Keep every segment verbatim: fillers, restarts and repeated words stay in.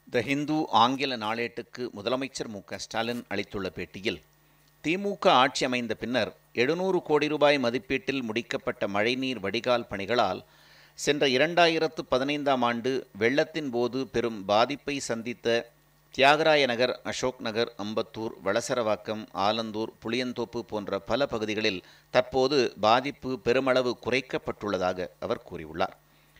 த ஹிந்து ஆங்கில நாளேட்டுக்கு முதலமைச்சர் மு க ஸ்டாலின் அளித்துள்ள பேட்டியில், திமுக ஆட்சி அமைந்த பின்னர் எழுநூறு கோடி ரூபாய் மதிப்பீட்டில் முடிக்கப்பட்ட மழைநீர் வடிகால் பணிகளால் சென்ற இரண்டாயிரத்து பதினைந்தாம் ஆண்டு வெள்ளத்தின் போது பெரும் பாதிப்பை சந்தித்த தியாகராய நகர், அசோக் நகர், அம்பத்தூர், வளசரவாக்கம், ஆலந்தூர், புளியந்தோப்பு போன்ற பல பகுதிகளில் தற்போது பாதிப்பு பெருமளவு குறைக்கப்பட்டுள்ளதாக அவர் கூறியுள்ளார்.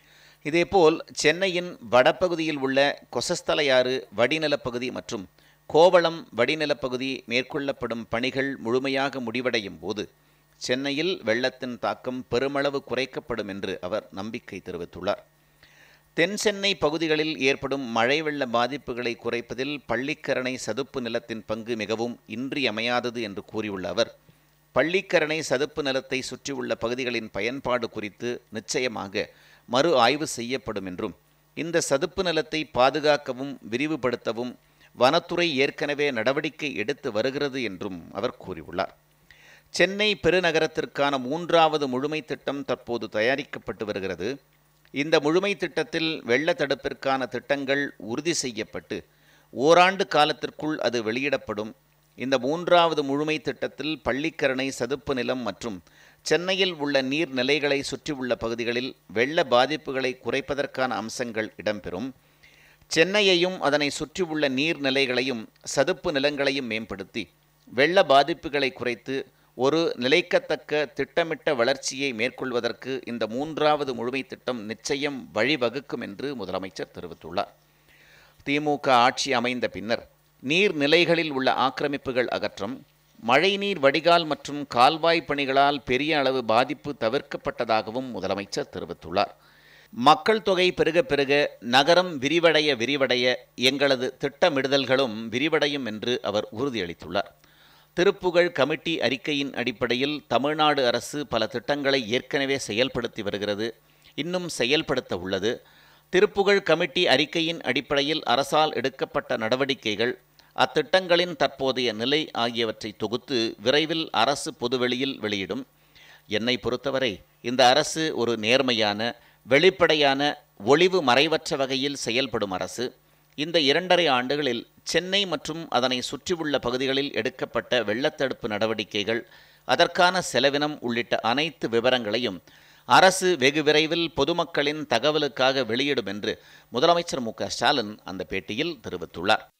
இதேபோல் சென்னையின் வடபகுதியில் உள்ள கொசஸ்தலையாறு வடிநிலப்பகுதி மற்றும் கோவளம் வடிநிலப்பகுதி மேற்கொள்ளப்படும் பணிகள் முழுமையாக முடிவடையும் போது சென்னையில் வெள்ளத்தின் தாக்கம் பெருமளவு குறைக்கப்படும் என்று அவர் நம்பிக்கை தெரிவித்துள்ளார். தென் சென்னை பகுதிகளில் ஏற்படும் மழை வெள்ள பாதிப்புகளை குறைப்பதில் பள்ளிக்கரணை சதுப்பு நிலத்தின் பங்கு மிகவும் இன்றியமையாதது என்று கூறியுள்ள அவர், பள்ளிக்கரணை சதுப்பு நிலத்தை சுற்றியுள்ள பகுதிகளின் பயன்பாடு குறித்து நிச்சயமாக மறு ஆய்வு செய்யப்படும் என்றும், இந்த சதுப்பு நிலத்தை பாதுகாக்கவும் விரிவுபடுத்தவும் வனத்துறை ஏற்கனவே நடவடிக்கை எடுத்து வருகிறது என்றும் அவர் கூறியுள்ளார். சென்னை பெருநகரத்திற்கான மூன்றாவது முழுமை திட்டம் தற்போது தயாரிக்கப்பட்டு வருகிறது. இந்த முழுமை திட்டத்தில் வெள்ள தடுப்பிற்கான திட்டங்கள் உறுதி செய்யப்பட்டு ஓராண்டு காலத்திற்குள் அது வெளியிடப்படும். இந்த மூன்றாவது முழுமை திட்டத்தில் பள்ளிக்கரணை சதுப்பு நிலம் மற்றும் சென்னையில் உள்ள நீர்நிலைகளை சுற்றியுள்ள பகுதிகளில் வெள்ள பாதிப்புகளை குறைப்பதற்கான அம்சங்கள் இடம்பெறும். சென்னையையும் அதனை சுற்றியுள்ள நீர்நிலைகளையும் சதுப்பு நிலங்களையும் மேம்படுத்தி வெள்ள பாதிப்புகளை குறைத்து ஒரு நிலைக்கத்தக்க திட்டமிட்ட வளர்ச்சியை மேற்கொள்வதற்கு இந்த மூன்றாவது முழுமை திட்டம் நிச்சயம் வழிவகுக்கும் என்று முதலமைச்சர் தெரிவித்துள்ளார். திமுக ஆட்சி அமைந்த பின்னர் நீர்நிலைகளில் உள்ள ஆக்கிரமிப்புகள் அகற்றம், மழைநீர் வடிகால் மற்றும் கால்வாய் பணிகளால் பெரிய அளவு பாதிப்பு தவிர்க்கப்பட்டதாகவும் முதலமைச்சர் தெரிவித்துள்ளார். மக்கள் தொகை பெருக பெருக நகரம் விரிவடைய விரிவடைய எங்களது திட்டமிடுதல்களும் விரிவடையும் என்று அவர் உறுதியளித்துள்ளார். திருப்புகழ் கமிட்டி அறிக்கையின் அடிப்படையில் தமிழ்நாடு அரசு பல திட்டங்களை ஏற்கனவே செயல்படுத்தி வருகிறது, இன்னும் செயல்படுத்த உள்ளது. திருப்புகழ் கமிட்டி அறிக்கையின் அடிப்படையில் அரசால் எடுக்கப்பட்ட நடவடிக்கைகள், அத்திட்டங்களின் தற்போதைய நிலை ஆகியவற்றை தொகுத்து விரைவில் அரசு பொதுவெளியில் வெளியிடும். என்னை பொறுத்தவரை இந்த அரசு ஒரு நேர்மையான, வெளிப்படையான, ஒளிவு மறைவற்ற வகையில் செயல்படும் அரசு. இந்த இரண்டரை ஆண்டுகளில் சென்னை மற்றும் அதனை சுற்றியுள்ள பகுதிகளில் எடுக்கப்பட்ட வெள்ளத்தடுப்பு நடவடிக்கைகள், அதற்கான செலவினம் உள்ளிட்ட அனைத்து விவரங்களையும் அரசு வெகு விரைவில் பொதுமக்களின் தகவலுக்காக வெளியிடும் என்று முதலமைச்சர் மு க ஸ்டாலின் அந்த பேட்டியில் தெரிவித்துள்ளார்.